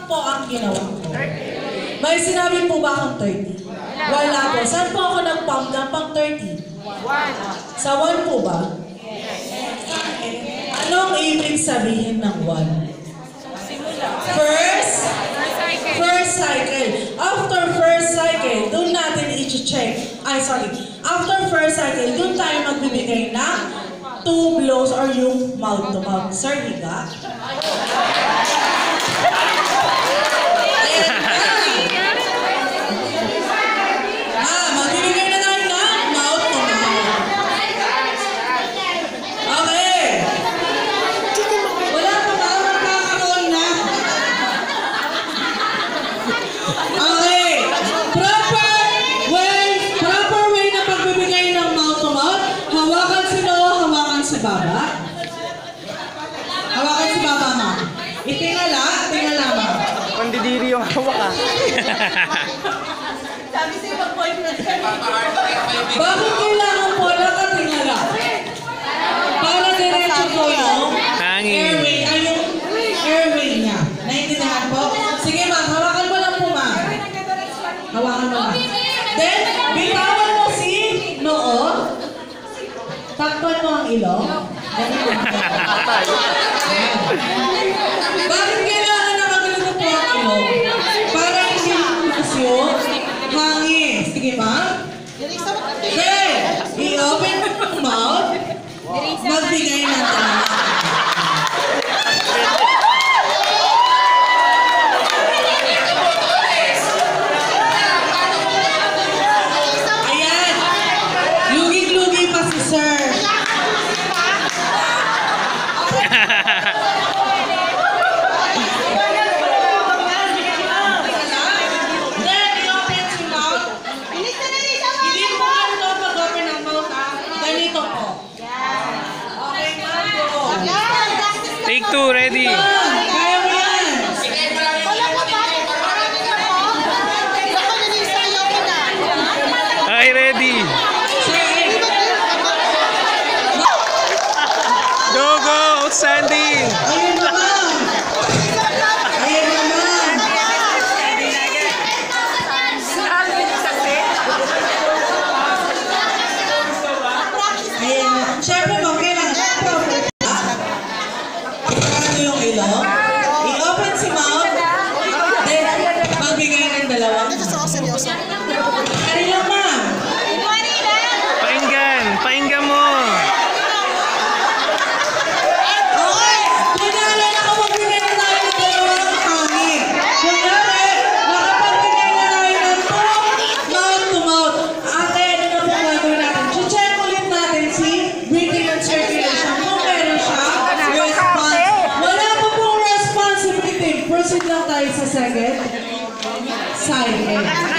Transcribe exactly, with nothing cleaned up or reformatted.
po ang ginawa ko. May sinabi po ba akong thirty? Wala po. Saan po ako nag-pump ng pang thirty? Sa one po ba? Anong ibig sabihin ng one? First? First cycle. After first cycle, doon natin i-check. Ay, sorry. After first cycle, doon tayo magbibigay ng two blows or yung mouth-to-mouth. Sir, higa. Ah, magbibigay na tayo ng mouth-to-mouth. Okay. Wala pa ba? Magkakaroon na. Okay. Proper way, proper way na pagbibigay ng mouth-to-mouth. Hawakan si Noo, hawakan si Baba. Hawakan si Baba, ma'am. Itingala, tingala, ma'am. Pandidiri yung hawak ah. Sabi sa'yo mag-boyfriend. Bakit kailangan po nakatingala? Para diretso po yung airway, ay yung airway niya. Naintindihan po? Sige ma'am, hawakan mo lang po ma'am. Hawakan mo lang. Then, bitawan mo si Noo. Takpan mo ang ilong. Bakit kailangan nakagalito po ang ilong? Para hindi lumas yung hangin. Sige ma'am. Okay. I-open mo ang mouth. Magbigay ng tayo. Ayan. Lugig-lugi pa si sir. Take two, ready. Kaya mo yan. Okay, ready. Go, go, outstanding. Ayun naman. Ayun naman. Ayun. Siyempre, ma'am, kailangan perfect. Ano yung ilong? I-open si mouth. Then, magbigay ng dalawang. Ano lang, ma'am? Painggan, painggan mo. Okay. Pinala na kung magbigay na tayo ng dalawang hangin. Kunyari, nakapagbigay na tayo ng mouth-to-mouth. Ate, ano na po gagawin natin? Check ulit natin si breathing and circulation. Kung meron siya, response. Wala pa pong responsibility. Proceed lang tayo sa second cycle.